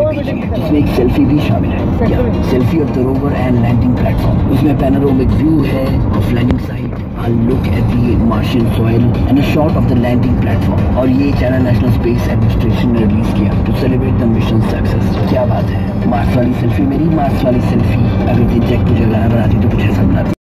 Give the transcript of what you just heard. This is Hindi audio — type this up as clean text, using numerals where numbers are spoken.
पेजिंग है जिसमें एक सेल्फी भी शामिल है, selfie of the rover and landing platform. उसमें पैनोरामिक व्यू है of landing site, a look at the Martian soil and a shot of the landing platform। और ये चाइना नेशनल स्पेस एडमिनिस्ट्रेशन ने रिलीज किया to celebrate the mission success. क्या बात है, मार्स वाली सेल्फी मेरी, मार्स वाली सेल्फी। अगर दिन तक मुझे गाना बनाती तो कुछ ऐसा बनाती।